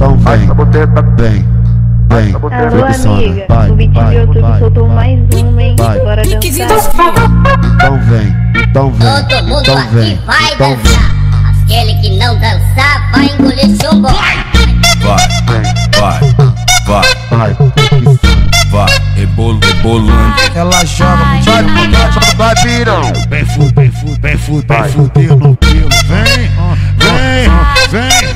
Então vem, vem. Alô amiga, o vídeo do YouTube soltou mais uma, hein? Bora dançar. Então vem, Todo mundo aqui vai dançar. Aquele que não dançar vai engolir chumbo. vai, rebolando. Ela joga muito, Vai pirão. vem fudendo pelo. Vem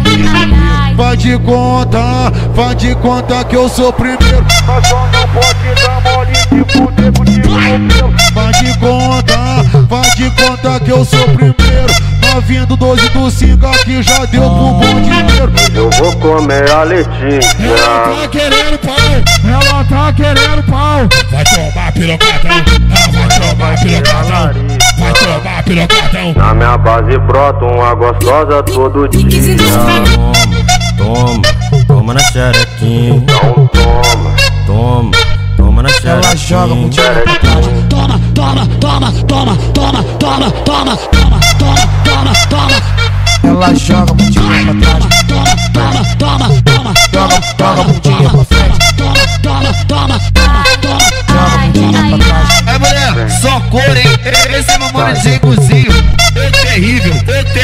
faz de conta que eu sou primeiro. Mas só não pode dar mole de fuder contigo no pelo. Faz de conta que eu sou primeiro. Vindo 12 do 5 aqui já deu pro bom dinheiro. Eu vou comer a Letícia. Ela tá querendo pau. Vai tomar pirocadão. Vai tomar pirocadão. Na minha base brota uma gostosa todo dia. Toma na xerequinha. Então Toma na xerequinha. Ela joga muito pra trás. Toma. Ela joga muito pra trás. Joga muito pra frente. É mulher, só cor, hein? Esse é meu mano de cozinho. É terrível.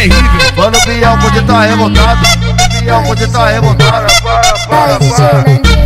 Mano, o Biel pode tá revoltado. Para.